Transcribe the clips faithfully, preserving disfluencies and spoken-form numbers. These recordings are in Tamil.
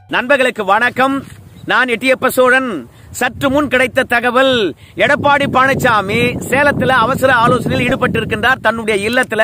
நண்பர்களுக்கு வணக்கம். நான் எட்டியப்ப சோழன். சற்று முன் கிடைத்த தகவல், எடப்பாடி பழனிசாமி சேலத்தில் அவசர ஆலோசனையில் ஈடுபட்டிருக்கின்றார் தன்னுடைய இல்லத்துல.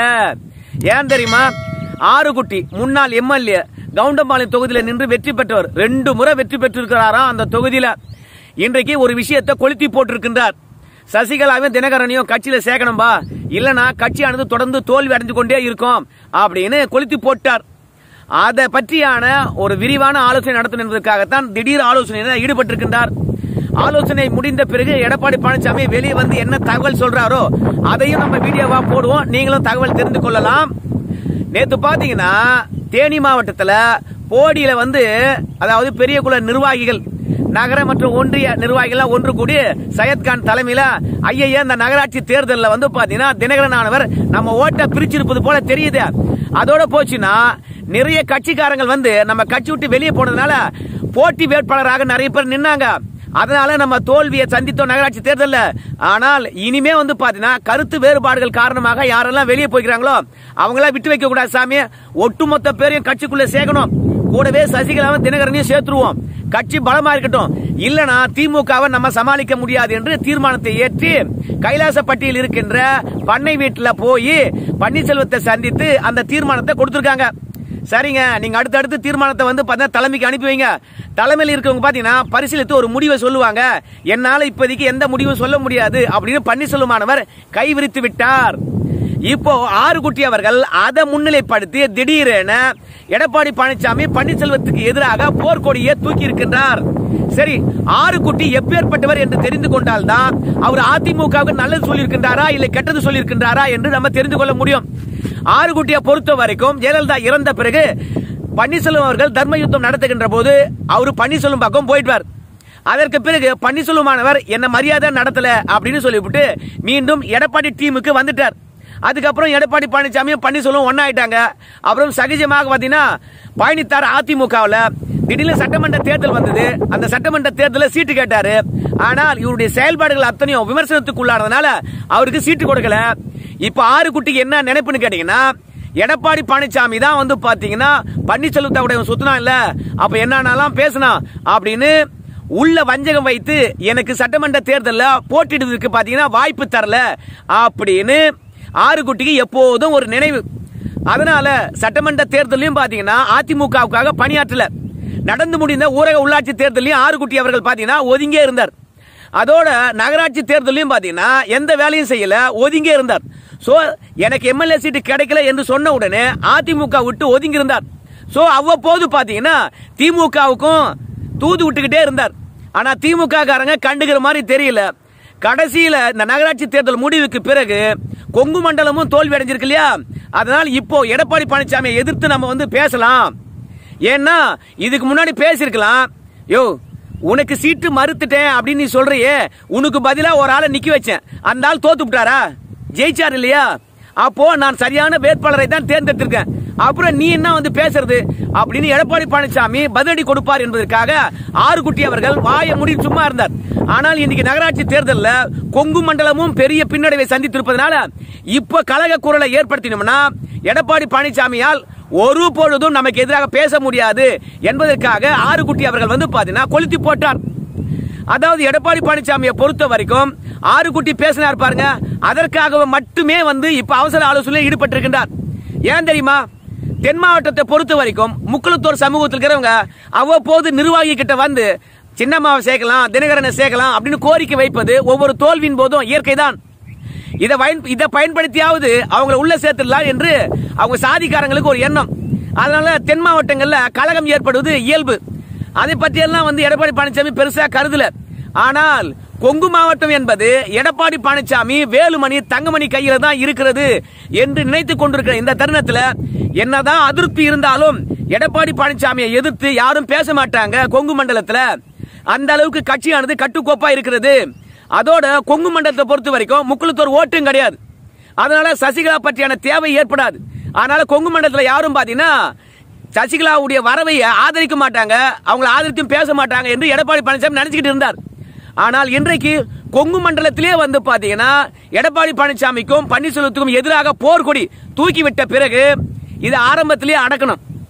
ஏன் தெரியுமா? ஆறுகுட்டி முன்னாள் எம்எல்ஏ கவுண்டம்பாளையம் தொகுதியில நின்று வெற்றி பெற்றவர், ரெண்டு முறை வெற்றி பெற்றிருக்கிறாராம் அந்த தொகுதியில. இன்றைக்கு ஒரு விஷயத்தை கொளுத்தி போட்டிருக்கின்றார். சசிகலாவையும் தினகரனையும் கட்சியில சேர்க்கணும்பா, இல்லனா கட்சியானது தொடர்ந்து தோல்வி அடைந்து கொண்டே இருக்கும் அப்படின்னு கொளுத்தி போட்டார். அதை பற்றியான ஒரு விரிவான ஆலோசனை நடத்தணும் என்பதற்காகத்தான் திடீர் ஆலோசனையில் ஈடுபட்டிருக்கின்றார். ஆலோசனை முடிந்த பிறகு எடப்பாடி பழனிசாமி வெளியே வந்து என்ன தகவல் சொல்றாரோ அதையும் நம்ம வீடியோவா போடுவோம், நீங்களும் தகவல் தெரிந்து கொள்ளலாம். நேத்து பாத்தீங்கன்னா தேனி மாவட்டத்துல போடியில வந்து, அதாவது பெரிய குல நிர்வாகிகள், நகர மற்றும் ஒன்றிய நிர்வாகிகள் ஒன்று கூடி சையத்கான் தலைமையில ஐயா இந்த நகராட்சி தேர்தலில் வந்து பாத்தீங்கன்னா தினகரன் ஆனவர் நம்ம ஓட்டை பிரிச்சிருப்பது போல தெரியுது. அதோட போச்சுன்னா நிறைய கட்சிக்காரங்கள் வந்து நம்ம கட்சி விட்டு வெளியே போனதுனால போட்டி வேட்பாளராக நிறைய பேர் நின்னாங்க. அதனால நம்ம தோல்வியை சந்தித்தோம் நகராட்சி தேர்தலில். ஆனால் இனிமே வந்து பாத்தீங்கன்னா கருத்து வேறுபாடுகள் காரணமாக யாரெல்லாம் வெளியே போய்க்கிறாங்களோ அவங்கள விட்டு வைக்க கூடாது சாமி. ஒட்டுமொத்த பேரையும் கட்சிக்குள்ள சேர்க்கணும். கூடவே சசிகலாவும் தினகரனையும் சேர்த்துருவோம். கட்சி பலமா இருக்கட்டும், இல்லனா திமுகவை நம்ம சமாளிக்க முடியாது என்று தீர்மானத்தை ஏற்றி கைலாசப்பட்டியில் இருக்கின்ற பண்ணை வீட்டுல போய் பன்னீர்செல்வத்தை சந்தித்து அந்த தீர்மானத்தை கொடுத்திருக்காங்க. சரிங்க, நீங்க அடுத்தடுத்து தீர்மானத்தை வந்து தலைமைக்கு அனுப்பி வைங்க. தலைமையில் இருக்கவங்க பாத்தீங்கன்னா பரிசீலித்து ஒரு முடிவை சொல்லுவாங்க. என்னால இப்போதைக்கு எந்த முடிவும் சொல்ல முடியாது அப்படின்னு பன்னீர்செல்வமானவர் கைவிரித்து விட்டார். இப்போ ஆறுகுட்டி அவர்கள் அதை முன்னிலைப்படுத்தி திடீரென எடப்பாடி பழனிசாமி பன்னீர்செல்வத்துக்கு எதிராக போர்க்கொடியை தூக்கி இருக்கின்றார். சரி, ஆறுகுட்டி எப்பேற்பட்டவர் என்று தெரிந்து கொண்டால் தான் அவர் அதிமுகவுக்கு நல்லது சொல்லியிருக்கின்றாரா இல்லை கெட்டது சொல்லியிருக்கின்றாரா என்று நம்ம தெரிந்து கொள்ள முடியும். ஆறுகுட்டியை பொறுத்த வரைக்கும் ஜெயலலிதா இறந்த பிறகு பன்னீர்செல்வம் அவர்கள் தர்ம யுத்தம் நடத்துகின்ற போது அவரு பன்னீர்செல்வம் பக்கம் போயிட்டார். அதற்கு பிறகு பன்னீர்செல்வமானவர் என்ன மரியாதை நடத்தல அப்படின்னு சொல்லிவிட்டு மீண்டும் எடப்பாடி டீமுக்கு வந்துட்டார். அதுக்கப்புறம் எடப்பாடி பழனிசாமி பன்னீர்செல்வம் ஒன்னாயிட்டாங்க. அப்புறம் சகஜமாக பாத்தீங்கன்னா பயணித்தார் அதிமுகவில். திடீர்னு சட்டமன்ற தேர்தல் வந்தது. அந்த சட்டமன்ற தேர்தலில் சீட்டு கேட்டாரு. ஆனால் இவருடைய செயல்பாடுகள் அத்தனையும் விமர்சனத்துக்கு உள்ளானதுனால அவருக்கு சீட்டு கொடுக்கல. இப்ப ஆறுகுட்டிக்கு என்ன நினைப்புன்னு கேட்டீங்கன்னா, எடப்பாடி பழனிசாமி தான் வந்து பாத்தீங்கன்னா பன்னீர்செல்வத்தோட சொத்துனா இல்ல, அப்ப என்னன்னாலாம் பேசினா அப்படின்னு உள்ள வஞ்சகம் வைத்து எனக்கு சட்டமன்ற தேர்தலில் போட்டிடுவதற்கு பாத்தீங்கன்னா வாய்ப்பு தரல அப்படின்னு ஆறுகுட்டிக்கு எப்போதும் ஒரு நினைவு. அதனால சட்டமன்ற தேர்தலையும் பாத்தீங்கன்னா அதிமுகவுக்காக பணியாற்றல. நடந்து முடிந்த ஊரக உள்ளாட்சி தேர்தலையும் ஆறுகுட்டி அவர்கள் பாத்தீங்கன்னா ஒதுங்கே இருந்தார். அதோட நகராட்சி தேர்தலையும் பாத்தீங்கன்னா எந்த வேலையும் செய்யல, ஒதுங்கே இருந்தார். சோ எனக்கு எம்எல்ஏ சீட்டு கிடைக்கல என்று சொன்ன உடனே அதிமுக விட்டு ஒதுங்கி இருந்தார். சோ அவ்வப்போது பாத்தீங்கன்னா திமுகவுக்கும் தூது விட்டுக்கிட்டே இருந்தார். ஆனா திமுக காரங்க கண்டுகிற மாதிரி தெரியல. கடைசியில இந்த நகராட்சி தேர்தல் முடிவுக்கு பிறகு கொங்கு மண்டலமும் தோல்வி அடைஞ்சிருக்கு இல்லையா? அதனால் இப்போ எடப்பாடி பழனிசாமியை எதிர்த்து நம்ம வந்து பேசலாம். ஏன்னா இதுக்கு முன்னாடி பேசிருக்கலாம், யோ உனக்கு சீட்டு மறுத்துட்டேன் அப்படின்னு நீ சொல்றியே, உனக்கு பதிலா ஒரு ஆளை நிக்க வச்சேன், அந்த ஆள் தோத்து விட்டாரா, ஜெயிச்சார் இல்லையா, அப்போ நான் சரியான வேட்பாளரை தான் தேர்ந்தெடுத்திருக்கேன், அப்புறம் நீ என்ன வந்து பேசுறது அப்படின்னு எடப்பாடி பழனிசாமி பதிலடி கொடுப்பார் என்பதற்காக ஆறுகுட்டி அவர்கள் வாயை மூடி சும்மா இருந்தார். ஆனால் இன்னைக்கு நகராட்சி தேர்தலில் கொங்கு மண்டலமும் பெரிய பின்னடைவை சந்தித்திருப்பதனால இப்ப கழக குரலை ஏற்படுத்தினோம்னா எடப்பாடி பழனிசாமியால் ஒரு பொழுதும் நமக்கு எதிராக பேச முடியாது என்பதற்காக ஆறுகுட்டி அவர்கள் வந்து பாத்தீங்கன்னா கொளுத்தி போட்டார். அதாவது எடப்பாடி பழனிசாமியை பொறுத்த வரைக்கும் ஆறுகுட்டி பேசினார் பாருங்க, அதற்காக மட்டுமே வந்து இப்ப அவசர ஆலோசனையில் ஈடுபட்டிருக்கின்றார். ஏன் தெரியுமா? தென் மாவட்டத்தை பொறுத்த வரைக்கும் முக்குளத்தூர் சமூகத்தில் இருக்கிறவங்க அவ்வப்போது நிர்வாகி கிட்ட வந்து சின்னம்மாவை சேர்க்கலாம், தினகரனை சேர்க்கலாம் அப்படின்னு கோரிக்கை வைப்பது ஒவ்வொரு தோல்வியின் போதும் இயற்கை தான். இதை இதை பயன்படுத்தியாவது அவங்களை உள்ள சேர்த்துடலாம் என்று அவங்க சாதிக்காரங்களுக்கு ஒரு எண்ணம். அதனால தென் மாவட்டங்கள்ல கலகம் ஏற்படுவது இயல்பு. அதை பற்றி எல்லாம் வந்து எடப்பாடி பழனிசாமி பெருசா கருதல. ஆனால் கொங்கு மாவட்டம் என்பது எடப்பாடி பழனிசாமி வேலுமணி தங்கமணி கையில தான் இருக்கிறது என்று நினைத்துக் கொண்டிருக்கிற இந்த தருணத்தில் என்னதான் அதிருப்தி இருந்தாலும் எடப்பாடி பழனிசாமியை எதிர்த்து யாரும் பேச மாட்டாங்க. கொங்கு மண்டலத்தில் அந்த அளவுக்கு கட்சியானது கட்டுக்கோப்பா இருக்கிறது. அதோட கொங்கு மண்டலத்தை பொறுத்த வரைக்கும் முக்குளத்தோர் ஓட்டும் கிடையாது. அதனால சசிகலா பற்றியான தேவை ஏற்படாது. அதனால கொங்கு மண்டலத்தில் யாரும் பாத்தீங்கன்னா சசிகலாவுடைய வரவை ஆதரிக்க மாட்டாங்க, அவங்களை ஆதரித்தும் பேச மாட்டாங்க என்று எடப்பாடி பழனிசாமி நினைச்சுக்கிட்டு இருந்தார். ஆனால் இன்றைக்கு கொங்கு மண்டலத்திலே வந்து பாத்தீங்கன்னா எடப்பாடி பழனிசாமிக்கும் பன்னீர்செல்வத்துக்கும் எதிராக போர்க்கொடி தூக்கிவிட்ட பிறகு இது ஆரம்பத்திலேயே அடக்கணும்.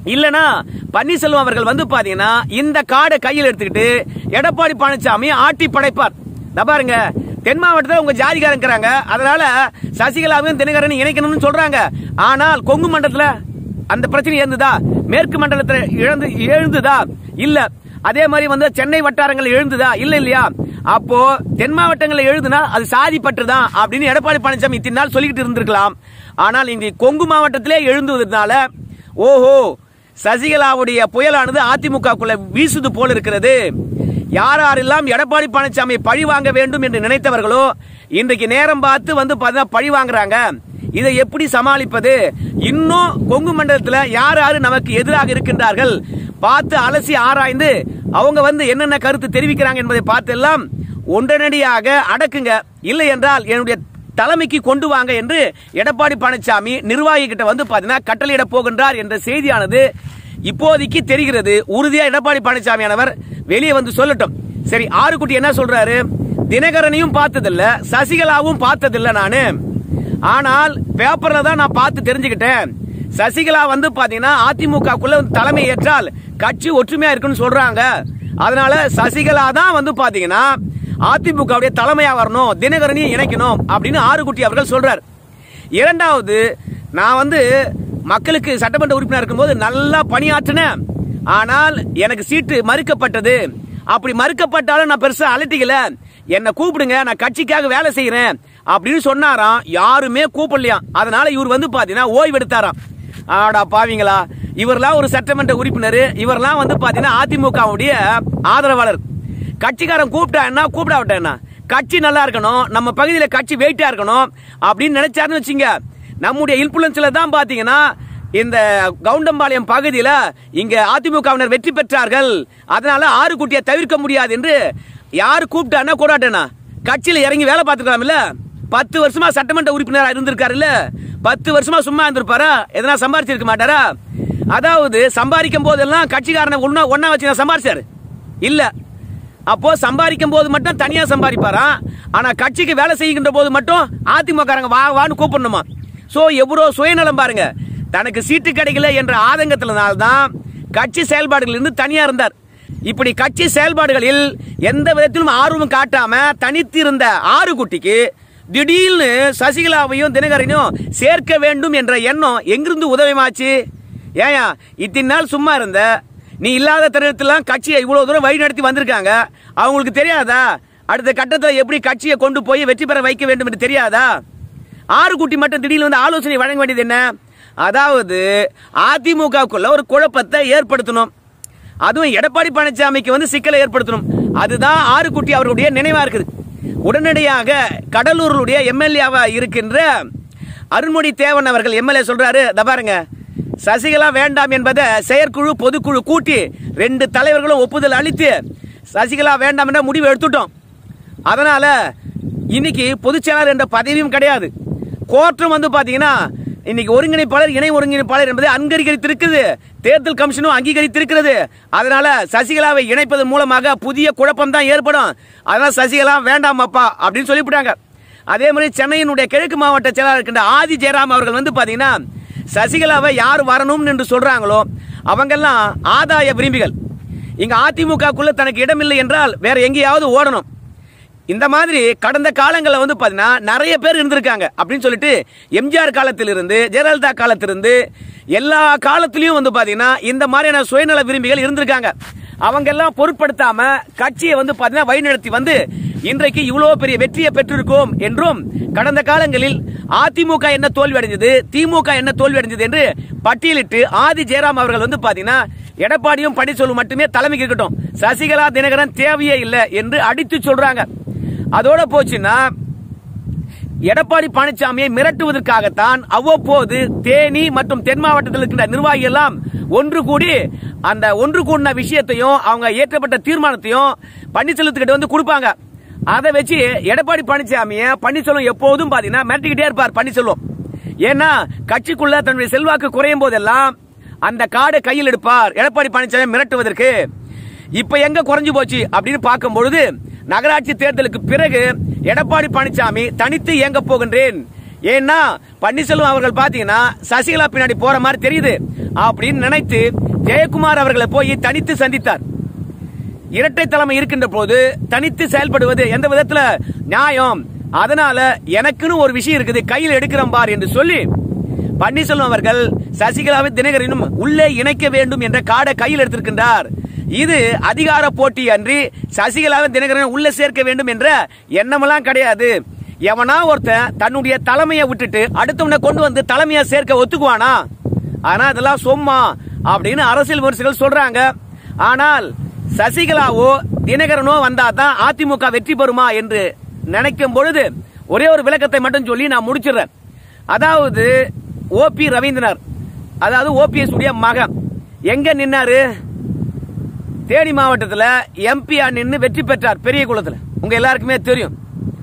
இல்லனா பன்னீர்செல்வம் அவர்கள் வந்து பாத்தீங்கன்னா இந்த கார்டை கையில் எடுத்துக்கிட்டு எடப்பாடி பழனிசாமி ஆட்டி படைப்பார். பாருங்க, தென் மாவட்டத்தில் உங்க ஜாதிகாரங்கிறாங்க, அதனால சசிகலாவையும் தினகரன் இணைக்கணும்னு சொல்றாங்க. ஆனால் கொங்கு மண்டலத்துல அந்த பிரச்சனை எழுந்துதா? மேற்கு மண்டலத்தில் இழந்து எழுந்துதா? இல்ல. அதே மாதிரி வந்து சென்னை வட்டாரங்கள் எழுந்துதா? இல்ல இல்லையா? அப்போ தென் மாவட்டங்களில் எழுதுனா அது சாதி பற்றுதான் அப்படின்னு எடப்பாடி பழனிசாமி இத்தனை நாள் சொல்லிக்கிட்டு இருந்திருக்கலாம். ஆனால் இங்க கொங்கு மாவட்டத்திலே எழுந்துவதனால ஓஹோ சசிகலாவுடைய புயலானது அதிமுகக்குள்ள வீசுது போல இருக்கிறது. யாரெல்லாம் எடப்பாடி பழனிசாமி பழி வாங்க வேண்டும் என்று நினைத்தவர்களோ இன்றைக்கு நேரம் பார்த்து வந்து பழி வாங்குறாங்க. இதை எப்படி சமாளிப்பது? இன்னும் கொங்கு மண்டலத்தில் யார் யாரு நமக்கு எதிராக இருக்கின்றார்கள் பார்த்து அலசி ஆராய்ந்து அவங்க வந்து என்னென்ன கருத்து தெரிவிக்கிறாங்க என்பதை பார்த்து எல்லாம் ஒன்றனடியாக அடக்குங்க, இல்லை என்றால் என்னுடைய தலைமைக்கு கொண்டு வாங்க என்று எடப்பாடி பழனிசாமி நிர்வாகி கிட்ட வந்து பாத்தீங்கன்னா கட்டளையிட போகின்றார் என்ற செய்தியானது இப்போதைக்கு தெரிகிறது. உறுதியா எடப்பாடி பழனிசாமியானவர் வெளியே வந்து சொல்லட்டும். சரி, ஆறுகுட்டி என்ன சொல்றாரு? தினகரனையும் பார்த்ததில்ல, சசிகலாவும் பார்த்ததில்ல நானு. ஆனால் பேப்பர்ல தான் நான் பார்த்து தெரிஞ்சுக்கிட்டேன். சசிகலா வந்து பாத்தீங்கன்னா அதிமுகக்குள்ள தலைமை ஏற்றால் கட்சி ஒற்றுமையா இருக்குன்னு சொல்றாங்க. அதனால சசிகலா தான் வந்து பாத்தீங்கன்னா அதிமுகவுடைய தலைமையா வரணும், தினகரனையும் இணைக்கணும் அப்படின்னு ஆறுகுட்டி அவர்கள் சொல்றார். இரண்டாவது, நான் வந்து மக்களுக்கு சட்டமன்ற உறுப்பினர் இருக்கும்போது நல்லா பணியாற்றினேன், ஆனால் எனக்கு சீட்டு மறுக்கப்பட்டது. அப்படி மறுக்கப்பட்டாலும் நான் பெருசா அலட்டிக்கல, என்ன கூப்பிடுங்க, நான் கட்சிக்காக வேலை செய்யறேன் அப்படின்னு சொன்னாராம். யாருமே கூப்பிடலையாம். அதனால இவர் வந்து பாத்தீங்கன்னா ஓய்வு எடுத்தாராம். ஆடா பாவீங்களா, இவரெல்லாம் ஒரு சட்டமன்ற உறுப்பினர், இவரெல்லாம் வந்து பாத்தீங்கன்னா அதிமுகவுடைய ஆதரவாளர். கட்சிக்காரன் கூப்பிட்டா என்ன, கூப்பிடா விட்டா என்ன, கட்சி நல்லா இருக்கணும், நம்ம பகுதியில கட்சி வெயிட்டா இருக்கணும் அப்படின்னு நினைச்சாருன்னு வச்சுங்க. நம்முடைய இன்ஃபுளுன்ஸ்ல தான் பாத்தீங்கன்னா இந்த கவுண்டம்பாளையம் பகுதியில இங்க அதிமுகவினர் வெற்றி பெற்றார்கள். அதனால ஆறு குட்டியை தவிர்க்க முடியாது என்று யாரு கூப்பிட்டானா கூடாட்டேனா கட்சியில இறங்கி வேலை பார்த்துக்கலாம். இல்ல பத்து வருஷமா சட்டமன்ற உறுப்பினராக இருந்திருக்காரு. இல்ல பத்து வருஷமா சும்மா இருந்திருப்பாரா? எதனா சம்பாரிச்சிருக்க மாட்டாரா? அதாவது சம்பாதிக்கும் போதெல்லாம் கட்சிக்காரனை ஒன்னா ஒன்னா வச்சு சம்பாரிச்சாரு இல்ல. அப்போ சம்பாதிக்கும் போது மட்டும் தனியா சம்பாதிப்பாரா? ஆனா கட்சிக்கு வேலை செய்கின்ற போது மட்டும் அதிமுக வா வான்னு கூப்பிடணுமா? சோ எவ்வளவு சுயநலம் பாருங்க. தனக்கு சீட்டு கிடைக்கல என்ற ஆதங்கத்தினால்தான் கட்சி செயல்பாடுகளில் இருந்து தனியா இருந்தார். இப்படி கட்சி செயல்பாடுகளில் எந்த விதத்திலும் ஆர்வம் காட்டாம தனித்து இருந்த ஆறு குட்டிக்கு திடீர்னு சசிகலாவையும் தினகரனையும் சேர்க்க வேண்டும் என்ற எண்ணம் எங்கிருந்து உதவிமாச்சு? ஏயா இத்தனை நாள் சும்மா இருந்த நீ இல்லாத தருணத்திலாம் கட்சியை இவ்வளவு தூரம் வழி நடத்தி வந்திருக்காங்க. அவங்களுக்கு தெரியாதா அடுத்த கட்டத்தில் எப்படி கட்சியை கொண்டு போய் வெற்றி பெற வைக்க வேண்டும் என்று தெரியாதா? ஆறு குட்டி மட்டும் திடீர்னு வந்து ஆலோசனை வழங்க வேண்டியது என்ன? அதாவது அதிமுகக்குள்ள ஒரு குழப்பத்தை ஏற்படுத்தணும், அதுவும் எடப்பாடி பழனிசாமிக்கு வந்து சிக்கலை ஏற்படுத்தணும். அதுதான் ஆறு குட்டி அவர்களுடைய நினைவா இருக்குது. உடனடியாக கடலூருடைய எம்எல்ஏவா இருக்கின்ற அருண்மொழி தேவன் அவர்கள் எம்எல்ஏ சொல்றாரு, பாருங்க சசிகலா வேண்டாம் என்பதை செயற்குழு பொதுக்குழு கூட்டி ரெண்டு தலைவர்களும் ஒப்புதல் அளித்து சசிகலா வேண்டாம் என்ற முடிவு எடுத்துட்டோம். அதனால இன்னைக்கு பொதுச் செயலாளர் என்ற பதவியும் கிடையாது. கோர்ட்டும் வந்து பாத்தீங்கன்னா இன்னைக்கு ஒருங்கிணைப்பாளர் இணை ஒருங்கிணைப்பாளர் என்பதை அங்கீகரித்திருக்கிறது, தேர்தல் கமிஷனும் அங்கீகரித்திருக்கிறது. அதனால சசிகலாவை இணைப்பதன் மூலமாக புதிய குழப்பம் தான் ஏற்படும். அதனால சசிகலா வேண்டாம் அப்பா அப்படின்னு சொல்லிவிட்டாங்க. அதே மாதிரி சென்னையினுடைய கிழக்கு மாவட்ட செயலாளர் இருக்கின்ற ஆதி ஜெயராம் அவர்கள் வந்து பாத்தீங்கன்னா சசிகலாவை யார் வரணும் என்று சொல்றாங்களோ அவங்கெல்லாம் ஆதாய விரும்பிகள். இங்க அதிமுகக்குள்ள தனக்கு இடமில்லை என்றால் வேற எங்கேயாவது ஓடணும். இந்த மாதிரி கடந்த காலங்களில் வந்து பாத்தீங்கன்னா நிறைய பேர் இருந்திருக்காங்க அப்படின்னு சொல்லிட்டு எம்ஜிஆர் காலத்திலிருந்து ஜெயலலிதா காலத்திலிருந்து எல்லா காலத்திலையும் வந்து பாத்தீங்கன்னா இந்த மாதிரியான சுயநல விரும்பிகள் இருந்திருக்காங்க. அவங்க எல்லாம் பொருட்படுத்தாம கட்சியை வந்து பாத்தீங்கன்னா வழிநடத்தி வந்து இன்றைக்கு இவ்வளவு பெரிய வெற்றியை பெற்றிருக்கோம் என்றும் கடந்த காலங்களில் அதிமுக என்ன தோல்வி அடைஞ்சது, திமுக என்ன தோல்வி அடைஞ்சது என்று பட்டியலிட்டு ஆதி ஜெயராம் அவர்கள் வந்து பாத்தீங்கன்னா எடப்பாடியும் பன்னீர்செல்வம் மட்டுமே தலைமைக்கு இருக்கட்டும், சசிகலா தினகரன் தேவையே இல்லை என்று அடித்து சொல்றாங்க. அதோட போச்சுன்னா எடப்பாடி பழனிசாமியை மிரட்டுவதற்காகத்தான் அவ்வப்போது தேனி மற்றும் தென் மாவட்டத்தில் இருக்கின்ற நிர்வாகிகள் எல்லாம் ஒன்று கூடி அந்த ஒன்று கூடின விஷயத்தையும் அவங்க ஏற்றப்பட்ட தீர்மானத்தையும் பன்னீர்செல்வத்துக்கிட்ட வந்து கொடுப்பாங்க. அதை வச்சு எடப்பாடி பழனிசாமியை பன்னீர்செல்வம் எப்போதும் பாத்தீங்கன்னா மிரட்டிக்கிட்டே இருப்பார் பன்னீர்செல்வம். ஏன்னா கட்சிக்குள்ள தன்னுடைய செல்வாக்கு குறையும் போதெல்லாம் அந்த கார்டை கையில் எடுப்பார் எடப்பாடி பழனிசாமி மிரட்டுவதற்கு. இப்ப எங்க குறைஞ்சு போச்சு அப்படின்னு பார்க்கும் பொழுது நகராட்சி தேர்தலுக்கு பிறகு எடப்பாடி பழனிசாமி தனித்து இயங்க போகின்றேன். ஏன்னா பன்னீர்செல்வம் அவர்கள் பாத்தீங்கன்னா சசிகலா பின்னாடி போற மாதிரி தெரியுது. அப்படின்னு நினைத்து ஜெயக்குமார் அவர்களை போய் தனித்து சந்தித்தார். இரட்டை தலைமை இருக்கின்ற போது தனித்து செயல்படுவது எந்த விதத்துல நியாயம், அதனால எனக்குன்னு ஒரு விஷயம் இருக்குது, கையில் எடுக்கிறோம் பார் என்று சொல்லி பன்னீர்செல்வம் அவர்கள் சசிகலாவின் தினகரனும் உள்ளே இணைக்க வேண்டும் என்ற கார்டை கையில் எடுத்திருக்கின்றார். இது அதிகார போட்டி அன்றி சசிகலாவின் தினகரன் உள்ள சேர்க்க வேண்டும் என்ற எண்ணமெல்லாம் கிடையாது. எவனா ஒருத்தன் தன்னுடைய தலைமையை விட்டுட்டு அடுத்தவனை கொண்டு வந்து தலைமையை சேர்க்க ஒத்துக்குவானா? ஆனா அதெல்லாம் சும்மா அப்படின்னு அரசியல் விமர்சகர்கள் சொல்றாங்க. ஆனால் சசிகலாவோ தினகரனோ வந்தாதான் அதிமுக வெற்றி பெறுமா என்று நினைக்கும் பொழுது ஒரே ஒரு விளக்கத்தை மட்டும் சொல்லி நான் முடிச்சிடுறேன். அதாவது ஓ பி ரவீந்திரன், அதாவது ஓபிஎஸ் உடைய மகன் எங்க நின்னாரு? தேனி மாவட்டத்தில் எம்பியா நின்று வெற்றி பெற்றார் பெரிய குளத்தில், உங்க எல்லாருக்குமே தெரியும்.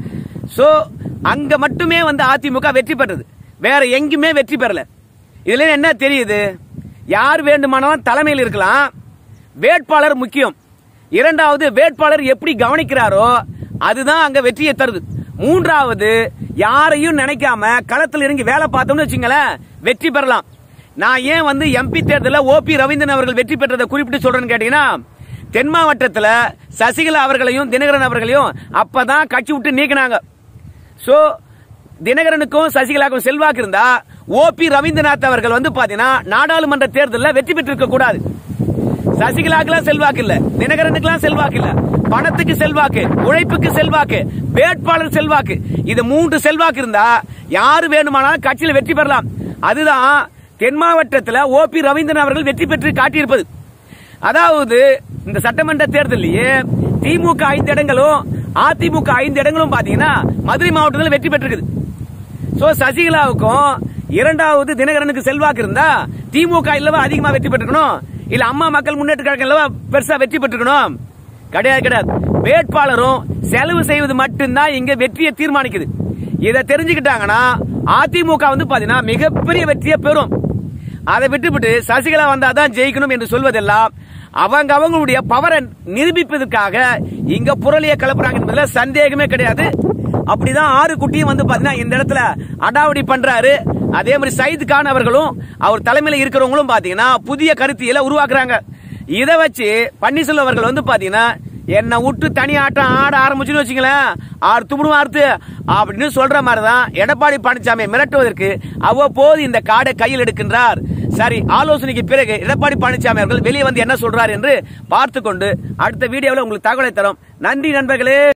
சோ அங்க மட்டுமே வந்து அதிமுக வெற்றி பெற்றது, வேற எங்குமே வெற்றி பெறல. இதுல என்ன தெரியுது? யார் வேண்டுமானாலும் தலைமையில் இருக்கலாம், வேட்பாளர் முக்கியம். இரண்டாவது வேட்பாளர் எப்படி கவனிக்கிறாரோ அதுதான் அங்க வெற்றியை தருது. மூன்றாவது யாரையும் நினைக்காம களத்தில் இறங்கி வேலை பார்த்தோம்னு வச்சுங்களேன், வெற்றி பெறலாம். நான் ஏன் வந்து எம்பி தேர்தலில் ஓ பி ரவீந்திரன் அவர்கள் வெற்றி பெற்றதை குறிப்பிட்டு சொல்றேன்னு கேட்டீங்கன்னா, தென் மாவட்டத்தில் சசிகலா அவர்களையும் தினகரன் அவர்களையும் அப்பதான் கட்சி விட்டு நீக்கினாங்க. சோ தினகரனுக்கும் சசிகலாவுக்கும் செல்வாக்கு இருந்தா ஓ பி ரவீந்திரநாத் அவர்கள் வந்து பாத்தீங்கன்னா நாடாளுமன்ற தேர்தலில் வெற்றி பெற்றிருக்க கூடாது. சசிகலாக்கெல்லாம் செல்வாக்கு இல்ல, தினகரனுக்கெல்லாம் செல்வாக்கு இல்ல, பணத்துக்கு செல்வாக்கு, உழைப்புக்கு செல்வாக்கு, வேட்பாளர் செல்வாக்கு, இது மூன்று செல்வாக்கு இருந்தா யாரு வேணுமானாலும் கட்சியில் வெற்றி பெறலாம். அதுதான் தென் மாவட்டத்தில் ஓ பி ரவீந்திரன் அவர்கள் வெற்றி பெற்று காட்டியிருப்பது. அதாவது இந்த சட்டமன்ற தேர்தலிலேயே திமுக ஐந்து இடங்களும் அதிமுக ஐந்து இடங்களும் பாத்தீங்கன்னா மதுரை மாவட்டத்தில் வெற்றி பெற்றிருக்குது. சோ சசிகலாவுக்கும் இரண்டாவது தினகரனுக்கு செல்வாக்கு இருந்தா திமுக இல்லவா அதிகமா வெற்றி பெற்றிருக்கணும், இல்ல அம்மா மக்கள் முன்னேற்ற கழகம் பெருசா வெற்றி பெற்றிருக்கணும்? கிடையாது கிடையாது. வேட்பாளரும் செலவு செய்வது மட்டும்தான் இங்க வெற்றியை தீர்மானிக்குது. இதை தெரிஞ்சுக்கிட்டாங்கன்னா அதிமுக வந்து பாத்தீங்கன்னா மிகப்பெரிய வெற்றியை பெறும். அதை விட்டுவிட்டு சசிகலா வந்தாதான் ஜெயிக்கணும் என்று சொல்வதெல்லாம் அவங்க அவங்களுடைய பவரை நிரூபிப்பதற்காக இங்க புரளிய கலப்புறாங்க என்பதுல சந்தேகமே கிடையாது. அப்படிதான் ஆறு குட்டியும் வந்து பாத்தீங்கன்னா இந்த இடத்துல அடாவடி பண்றாரு. அதே மாதிரி சயித் கான் அவர்களும் அவர் தலைமையில இருக்கிறவங்களும் பாத்தீங்கன்னா புதிய கருத்தியலை உருவாக்குறாங்க. இதை வச்சு பன்னீர்செல்வம் அவர்கள் வந்து பாத்தீங்கன்னா என்ன விட்டு தனி ஆட்டம் ஆட ஆரம்பிச்சுன்னு வச்சுங்களேன், ஆறு தும்புடும் ஆறுத்து அப்படின்னு சொல்ற மாதிரிதான் எடப்பாடி பழனிசாமி மிரட்டுவதற்கு அவ்வப்போது இந்த கார்டை கையில் எடுக்கின்றார். சரி, ஆலோசனைக்கு பிறகு எடப்பாடி பழனிசாமி அவர்கள் வெளியே வந்து என்ன சொல்றார் என்று பார்த்துக்கொண்டு அடுத்த வீடியோவில் உங்களுக்கு தகவலை தரும். நன்றி நண்பர்களே.